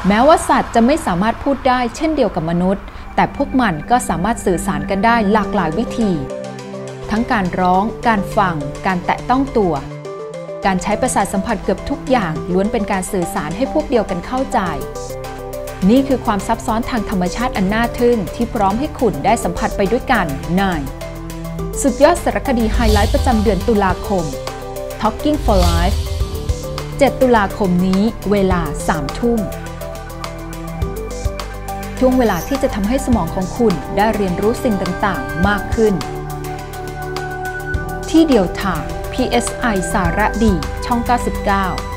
แม้ว่าสัตว์จะไม่สามารถพูดได้เช่นเดียวกับมนุษย์แต่พวกมันก็สามารถสื่อสารกันได้หลากหลายวิธีทั้งการร้องการฟังการแตะต้องตัวการใช้ประสาทสัมผัสเกือบทุกอย่างล้วนเป็นการสื่อสารให้พวกเดียวกันเข้าใจนี่คือความซับซ้อนทางธรรมชาติอันน่าทึ่งที่พร้อมให้คุณได้สัมผัสไปด้วยกันในสุดยอดสารคดีไฮไลท์ประจำเดือนตุลาคม Talking for Life 7 ตุลาคมนี้เวลา 3 ทุ่มช่วงเวลาที่จะทำให้สมองของคุณได้เรียนรู้สิ่งต่างๆมากขึ้นที่เดียวทาง PSI สาระดีช่อง 99